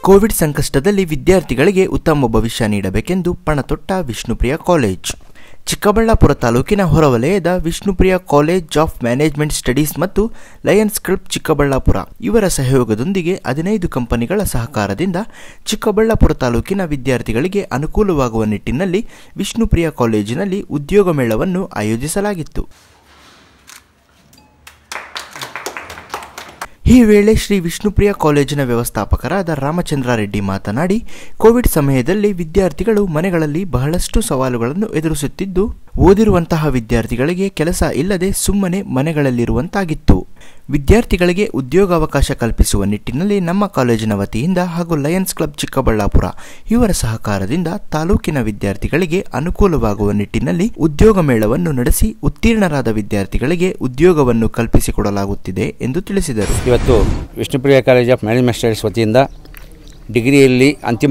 Covid ಸಂಕಷ್ಟದಲ್ಲಿ ವಿದ್ಯಾರ್ಥಿಗಳಿಗೆ ಉತ್ತಮ ಭವಿಷ್ಯ ನೀಡಬೇಕೆಂದು ಪಣತೊಟ್ಟ ವಿಷ್ಣುಪ್ರಿಯ ಕಾಲೇಜ್. ಚಿಕ್ಕಬಳ್ಳಾಪುರ ತಾಲೂಕಿನ ಹೊರವಲಯದ Vishnupriya college of management studies ಮತ್ತು ಲಯನ್ಸ್ ಕ್ಲಬ್ ಚಿಕ್ಕಬಳ್ಳಾಪುರ ಇವರ ಸಹಯೋಗದೊಂದಿಗೆ 15 ಕಂಪನಿಗಳ ಸಹಕಾರದಿಂದ ಚಿಕ್ಕಬಳ್ಳಾಪುರ ತಾಲೂಕಿನ ವಿದ್ಯಾರ್ಥಿಗಳಿಗೆ ಅನುಕೂಲವಾಗುವ ನಿಟ್ಟಿನಲ್ಲಿ ವಿಷ್ಣುಪ್ರಿಯ ಕಾಲೇಜಿನಲ್ಲಿ ಉದ್ಯೋಗ ಮೇಳವನ್ನು ಆಯೋಜಿಸಲಾಗಿತ್ತು. ಈ ವೇಳೆ ಶ್ರೀ ವಿಷ್ಣುಪ್ರಿಯ ಕಾಲೇಜಿನ ವ್ಯವಸ್ಥಾಪಕರಾದ ರಾಮಚಂದ್ರ ರೆಡ್ಡಿ ಮಾತನಾಡಿ, ಕೋವಿಡ್ ಸಮಯದಲ್ಲಿ ವಿದ್ಯಾರ್ಥಿಗಳು ಮನೆಗಳಲ್ಲಿ ಬಹಳಷ್ಟು ಸವಾಲುಗಳನ್ನು ಎದುರಿಸುತ್ತಿದ್ದು, ಓದಿರುವಂತಹ ವಿದ್ಯಾರ್ಥಿಗಳಿಗೆ ಕೆಲಸ ಇಲ್ಲದೆ ಸುಮ್ಮನೆ ಮನೆಗಳಲ್ಲಿರುವಂತಾಗಿತ್ತು. ವಿದ್ಯಾರ್ಥಿಗಳಿಗೆ ಉದ್ಯೋಗಾವಕಾಶ ಕಲ್ಪಿಸುವ ನಿಟ್ಟಿನಲ್ಲಿ ನಮ್ಮ ಕಾಲೇಜಿನ ವತಿಯಿಂದ ಹಾಗೂ ಲಯನ್ಸ್ ಕ್ಲಬ್ ಚಿಕ್ಕಬಳ್ಳಾಪುರ ಇವರ ಸಹಕಾರದಿಂದ ತಾಲೂಕಿನ ವಿದ್ಯಾರ್ಥಿಗಳಿಗೆ ಅನುಕೂಲವಾಗುವ ನಿಟ್ಟಿನಲ್ಲಿ ಉದ್ಯೋಗ ಮೇಳವನ್ನು ನಡೆಸಿ ಉತ್ತೀರ್ಣರಾದ ವಿದ್ಯಾರ್ಥಿಗಳಿಗೆ ಉದ್ಯೋಗವನ್ನು ಕಲ್ಪಿಸಿಕೊಡಲಾಗುತ್ತಿದೆ ಎಂದು ತಿಳಿಸಿದರು. ಇವತ್ತು Vishnupriya college of management studies ವತಿಯಿಂದ ಡಿಗ್ರಿಯಲ್ಲಿ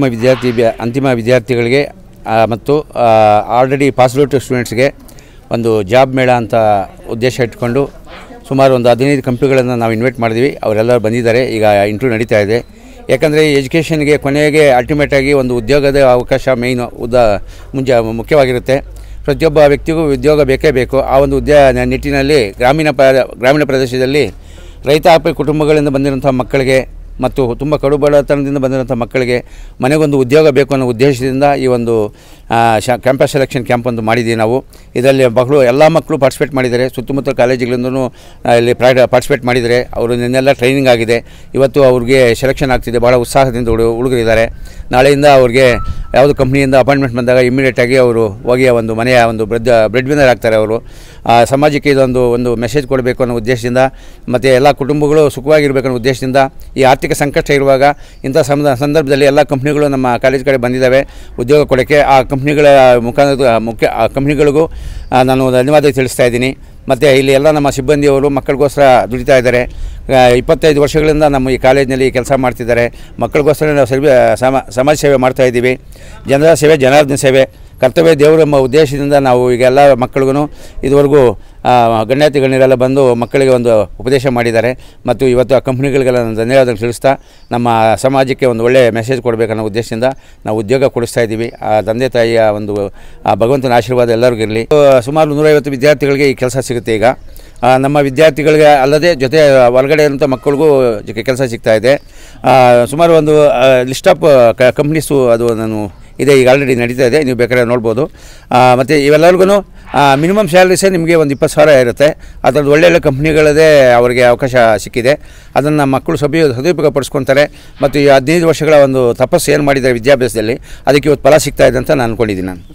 ಅಂತಿಮ ವಿದ್ಯಾರ್ಥಿಗಳಿಗೆ ಮತ್ತು ಆಲ್ರೆಡಿ ಪಾಸ್ಔಟ್ ಸ್ಟೂಡೆಂಟ್ಸ್ಗೆ ಒಂದು ಜಾಬ್ ಮೇಳ ಅಂತ ಉದ್ದೇಶ ಇಟ್ಕೊಂಡು ಸುಮಾರು ಒಂದು 15 ಕಂಪ್ನಿಗಳನ್ನು ನಾವು ಇನ್ವೈಟ್ ಮಾಡಿದ್ವಿ. ಅವರೆಲ್ಲರೂ ಬಂದಿದ್ದಾರೆ. ಈಗ ಇಂಟರ್ವ್ಯೂ ನಡೀತಾ ಇದೆ. ಯಾಕಂದರೆ ಎಜುಕೇಷನ್ಗೆ ಕೊನೆಗೆ ಅಲ್ಟಿಮೇಟಾಗಿ ಒಂದು ಉದ್ಯೋಗದ ಅವಕಾಶ ಮುಖ್ಯವಾಗಿರುತ್ತೆ. ಪ್ರತಿಯೊಬ್ಬ ವ್ಯಕ್ತಿಗೂ ಉದ್ಯೋಗ ಬೇಕೇ ಬೇಕು. ಆ ಒಂದು ನಿಟ್ಟಿನಲ್ಲಿ ಗ್ರಾಮೀಣ ಪ್ರದೇಶದಲ್ಲಿ ರೈತಾಪಿ ಕುಟುಂಬಗಳಿಂದ ಬಂದಿರುವಂಥ ಮಕ್ಕಳಿಗೆ ಮತ್ತು ತುಂಬ ಕಡು ಬಡತನದಿಂದ ಬಂದಿರುವಂಥ ಮಕ್ಕಳಿಗೆ ಮನೆಗೊಂದು ಉದ್ಯೋಗ ಬೇಕು ಅನ್ನೋ ಉದ್ದೇಶದಿಂದ ಈ ಒಂದು ಕ್ಯಾಂಪಸ್ ಸೆಲೆಕ್ಷನ್ ಕ್ಯಾಂಪ್ ಒಂದು ಮಾಡಿದ್ದೀವಿ ನಾವು. ಇದರಲ್ಲಿ ಎಲ್ಲ ಮಕ್ಕಳು ಪಾರ್ಟಿಸಿಪೇಟ್ ಮಾಡಿದ್ದಾರೆ. ಸುತ್ತಮುತ್ತ ಕಾಲೇಜುಗಳಿಂದಲೂ ಇಲ್ಲಿ ಪಾರ್ಟಿಸಿಪೇಟ್ ಮಾಡಿದ್ದಾರೆ. ಅವರು ನಿನ್ನೆಲ್ಲ ಟ್ರೈನಿಂಗ್ ಆಗಿದೆ. ಇವತ್ತು ಅವ್ರಿಗೆ ಸೆಲೆಕ್ಷನ್ ಆಗ್ತಿದೆ. ಭಾಳ ಉತ್ಸಾಹದಿಂದ ಹುಡುಗರಿದ್ದಾರೆ. ನಾಳೆಯಿಂದ ಅವ್ರಿಗೆ ಯಾವುದು ಕಂಪ್ನಿಯಿಂದ ಅಪಾಯಿಂಟ್ಮೆಂಟ್ ಬಂದಾಗ ಇಮ್ಮಿಡಿಯೇಟಾಗಿ ಅವರು ಹೋಗಿ ಒಂದು ಮನೆಯ ಒಂದು ಬ್ರೆಡ್ ವಿನ್ನರ್ ಆಗ್ತಾರೆ. ಅವರು ಸಮಾಜಕ್ಕೆ ಇದೊಂದು ಮೆಸೇಜ್ ಕೊಡಬೇಕು ಅನ್ನೋ ಉದ್ದೇಶದಿಂದ ಮತ್ತು ಎಲ್ಲ ಕುಟುಂಬಗಳು ಸುಖವಾಗಿರಬೇಕು ಅನ್ನೋ ಉದ್ದೇಶದಿಂದ ಈ ಆರ್ಥಿಕ ಸಂಕಷ್ಟ ಇರುವಾಗ ಇಂಥ ಸಂದರ್ಭದಲ್ಲಿ ಎಲ್ಲ ಕಂಪ್ನಿಗಳು ನಮ್ಮ ಕಾಲೇಜ್ ಕಡೆ ಬಂದಿದ್ದಾವೆ ಉದ್ಯೋಗ ಕೊಡೋಕ್ಕೆ. ಆ ಕಂಪ್ನಿಗಳ ಕಂಪ್ನಿಗಳಿಗೂ ನಾನು ಧನ್ಯವಾದ ತಿಳಿಸ್ತಾ ಇದ್ದೀನಿ. ಮತ್ತು ಇಲ್ಲಿ ಎಲ್ಲ ನಮ್ಮ ಸಿಬ್ಬಂದಿಯವರು ಮಕ್ಕಳಿಗೋಸ್ಕರ ದುಡಿತಾ ಇದ್ದಾರೆ. 25 ವರ್ಷಗಳಿಂದ ನಮ್ಮ ಈ ಕಾಲೇಜಿನಲ್ಲಿ ಕೆಲಸ ಮಾಡ್ತಿದ್ದಾರೆ. ಮಕ್ಕಳಿಗೋಸ್ಕರ ನಾವು ಸಮಾಜ ಸೇವೆ ಮಾಡ್ತಾಯಿದ್ದೀವಿ. ಜನರ ಸೇವೆ ಜನಾರ್ದನ ಸೇವೆ ಕರ್ತವ್ಯ ದೇವರು ಎಂಬ ಉದ್ದೇಶದಿಂದ ನಾವು ಈಗ ಎಲ್ಲ ಮಕ್ಕಳಿಗೂ ಇದುವರೆಗೂ ಗಣ್ಯಾತಿ ಗಣ್ಯರೆಲ್ಲ ಬಂದು ಮಕ್ಕಳಿಗೆ ಒಂದು ಉಪದೇಶ ಮಾಡಿದ್ದಾರೆ. ಮತ್ತು ಇವತ್ತು ಆ ಕಂಪ್ನಿಗಳಿಗೆಲ್ಲ ನಾನು ಧನ್ಯವಾದ ತಿಳಿಸ್ತಾ ನಮ್ಮ ಸಮಾಜಕ್ಕೆ ಒಂದು ಒಳ್ಳೆಯ ಮೆಸೇಜ್ ಕೊಡಬೇಕನ್ನೋ ಉದ್ದೇಶದಿಂದ ನಾವು ಉದ್ಯೋಗ ಕೊಡಿಸ್ತಾ ಇದ್ದೀವಿ. ಆ ತಂದೆ ತಾಯಿಯ ಒಂದು ಭಗವಂತನ ಆಶೀರ್ವಾದ ಎಲ್ಲರಿಗೂ ಇರಲಿ. ಸುಮಾರು 150 ವಿದ್ಯಾರ್ಥಿಗಳಿಗೆ ಈ ಕೆಲಸ ಸಿಗುತ್ತೆ. ಈಗ ನಮ್ಮ ವಿದ್ಯಾರ್ಥಿಗಳಿಗೆ ಅಲ್ಲದೆ ಜೊತೆ ಹೊರಗಡೆ ಇರುವಂಥ ಮಕ್ಕಳಿಗೂ ಕೆಲಸ ಸಿಗ್ತಾಯಿದೆ. ಸುಮಾರು ಒಂದು ಲಿಸ್ಟ್ ಆಫ್ ಕಂಪ್ನೀಸು ಅದು ನಾನು ಇದೆ, ಈಗ ಆಲ್ರೆಡಿ ನಡೀತಾ ಇದೆ. ನೀವು ಬೇಕಾದ್ರೆ ನೋಡ್ಬೋದು. ಮತ್ತು ಇವೆಲ್ಲರಿಗೂ ಮಿನಿಮಮ್ ಸ್ಯಾಲ್ರೀಸೇ ನಿಮಗೆ ಒಂದು 20,000 ಇರುತ್ತೆ. ಅದರದ್ದು ಒಳ್ಳೊಳ್ಳೆ ಕಂಪ್ನಿಗಳದೇ ಅವರಿಗೆ ಅವಕಾಶ ಸಿಕ್ಕಿದೆ. ಅದನ್ನು ಮಕ್ಕಳು ಸದುಪಯೋಗ ಪಡಿಸ್ಕೊತಾರೆ. ಮತ್ತು ಈ 15 ವರ್ಷಗಳ ಒಂದು ತಪಸ್ಸು ಏನು ಮಾಡಿದ್ದಾರೆ ವಿದ್ಯಾಭ್ಯಾಸದಲ್ಲಿ, ಅದಕ್ಕೆ ಇವತ್ತು ಫಲ ಸಿಗ್ತಾ ಇದೆ ಅಂತ ನಾನು ಅಂದ್ಕೊಂಡಿದ್ದೀನಿ.